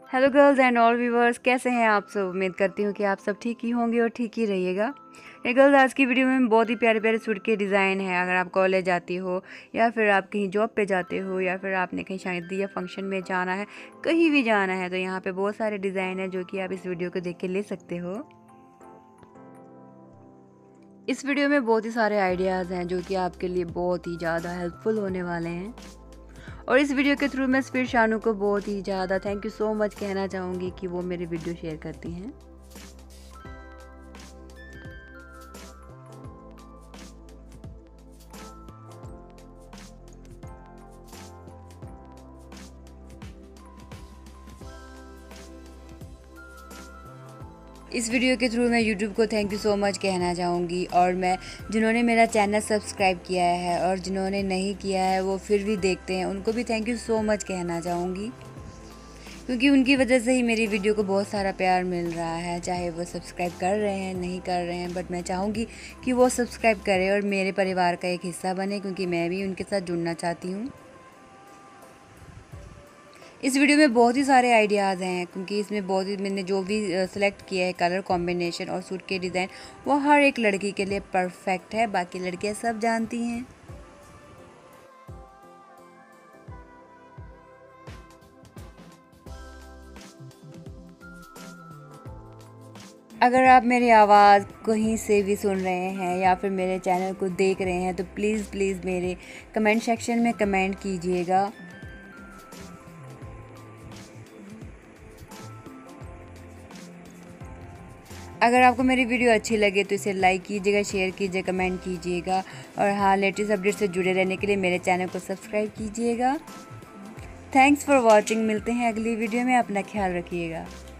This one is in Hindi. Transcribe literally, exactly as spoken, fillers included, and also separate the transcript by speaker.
Speaker 1: Hello girls and all viewers, कैसे हैं आप सब। उम्मीद करती हूँ कि आप सब ठीक ही होंगे और ठीक ही रहिएगा। ये गर्ल्स, आज की वीडियो में बहुत ही प्यारे प्यारे सूट के डिज़ाइन है। अगर आप कॉलेज जाती हो या फिर आप कहीं जॉब पे जाते हो या फिर आपने कहीं शादी या फंक्शन में जाना है, कहीं भी जाना है, तो यहाँ पे बहुत सारे डिज़ाइन हैं जो कि आप इस वीडियो को देख के ले सकते हो। इस वीडियो में बहुत ही सारे आइडियाज़ हैं जो कि आपके लिए बहुत ही ज़्यादा हेल्पफुल होने वाले हैं। और इस वीडियो के थ्रू मैं फिर शानू को बहुत ही ज़्यादा थैंक यू सो मच कहना चाहूँगी कि वो मेरे वीडियो शेयर करती हैं। इस वीडियो के थ्रू मैं यूट्यूब को थैंक यू सो मच कहना चाहूँगी, और मैं जिन्होंने मेरा चैनल सब्सक्राइब किया है और जिन्होंने नहीं किया है वो फिर भी देखते हैं, उनको भी थैंक यू सो मच कहना चाहूँगी, क्योंकि उनकी वजह से ही मेरी वीडियो को बहुत सारा प्यार मिल रहा है। चाहे वो सब्सक्राइब कर रहे हैं नहीं कर रहे हैं, बट मैं चाहूँगी कि वो सब्सक्राइब करें और मेरे परिवार का एक हिस्सा बने, क्योंकि मैं भी उनके साथ जुड़ना चाहती हूँ। इस वीडियो में बहुत ही सारे आइडियाज़ हैं, क्योंकि इसमें बहुत ही मैंने जो भी सिलेक्ट किया है कलर कॉम्बिनेशन और सूट के डिज़ाइन, वो हर एक लड़की के लिए परफेक्ट है। बाकी लड़कियां सब जानती हैं। अगर आप मेरी आवाज़ कहीं से भी सुन रहे हैं या फिर मेरे चैनल को देख रहे हैं, तो प्लीज़ प्लीज़ मेरे कमेंट सेक्शन में कमेंट कीजिएगा। अगर आपको मेरी वीडियो अच्छी लगे तो इसे लाइक कीजिएगा, शेयर कीजिए, कमेंट कीजिएगा, और हाँ, लेटेस्ट अपडेट से जुड़े रहने के लिए मेरे चैनल को सब्सक्राइब कीजिएगा। Thanks for watching. मिलते हैं अगली वीडियो में। अपना ख्याल रखिएगा।